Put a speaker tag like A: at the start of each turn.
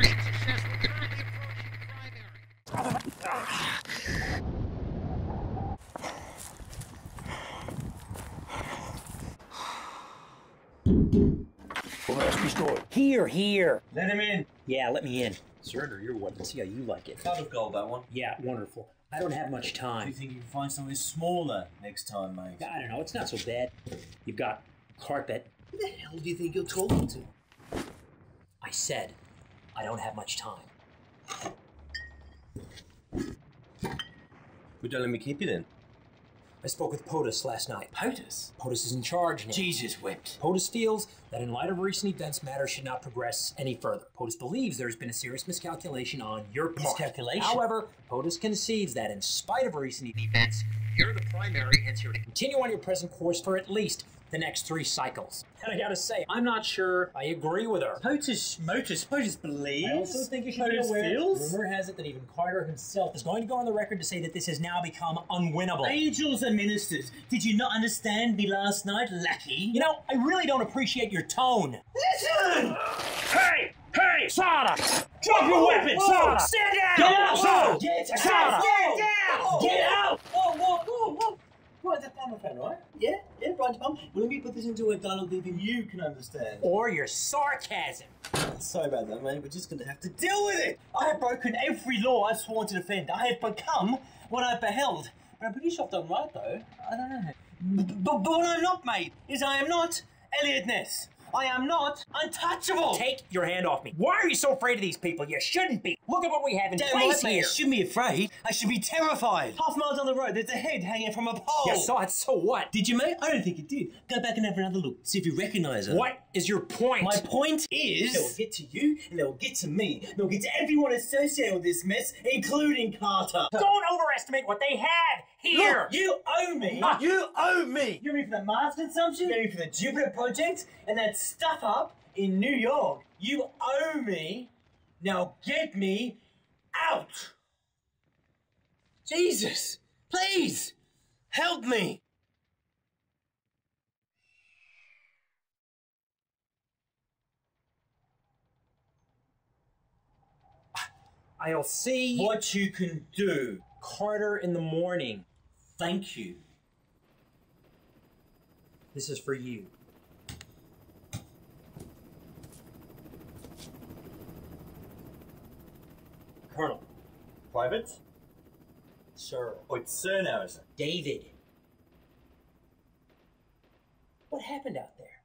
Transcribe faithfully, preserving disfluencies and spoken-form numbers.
A: Target successful. Currently approaching primary.
B: Well, let's be stored.
C: Here, here.
D: Let him in.
C: Yeah, let me in. Surrender your weapon. See how you like it.
D: Pot of gold, that one.
C: Yeah, wonderful. I don't have much
D: Do
C: time.
D: you think you can find something smaller next time, mate?
C: I don't know. It's not so bad. You've got carpet.
D: Who the hell do you think you're talking to?
C: I said, I don't have much time.
D: Well, don't let me keep you then.
C: I spoke with POTUS last night.
D: POTUS?
C: POTUS is in charge now.
D: Jesus wept.
C: POTUS feels that in light of recent events, matters should not progress any further. POTUS believes there's been a serious miscalculation on your part.
D: Miscalculation?
C: However, POTUS concedes that in spite of recent events, you're the primary, hence you're to continue on your present course for at least the next three cycles. And I gotta say, I'm not sure I agree with her.
D: POTUS, MOTUS, POTUS believes?
C: I also think you should
D: POTUS
C: be aware,
D: feels?
C: rumor has it that even Carter himself is going to go on the record to say that this has now become unwinnable.
D: Angels and ministers, did you not understand me last night, lackey?
C: You know, I really don't appreciate your tone.
D: Listen!
C: Hey! Hey! Sada!
D: Drop your weapon, Sada!
C: Stand down!
D: Get out,
C: Whoa!
D: Get out!
C: Sada!
D: Stand down! Get out!
E: Whoa, whoa, whoa, whoa! Right, that's Palmer fan, right? Yeah, yeah, Brian Palmer. Well, let me put this into a dialogue that even you can understand.
C: Or your sarcasm.
E: Sorry about that, mate. We're just going to have to deal with it. I have broken every law I've sworn to defend. I have become what I've beheld. But I'm pretty sure I've done right, though. I don't know. But, but what I'm not, mate, is I am not Elliot Ness. I am not untouchable.
C: Take your hand off me. Why are you so afraid of these people? You shouldn't be. Look at what we have in
E: Damn
C: place
E: right, mate.
C: here.
E: I shouldn't be afraid. I should be terrified. Half a mile down the road, there's a head hanging from a pole.
C: You saw it, so what?
E: Did you, mate? I don't think you did. Go back and have another look. See if you recognise her.
C: What is your point?
E: My point is, they'll get to you, and they'll get to me. They'll get to everyone associated with this mess, including Carter.
C: Don't overestimate what they had here.
E: Look, you owe me.
C: Huh.
E: You owe me. You owe me for the Mars consumption. You owe me for the Jupiter project, and that stuff up in New York. You owe me. Now get me out. Jesus, please help me.
C: I'll see
E: What you can do.
C: Carter in the morning.
E: Thank you.
C: This is for you.
E: Colonel. Private? Sir. Oh, it's sir now, is it?
C: David. What happened out there?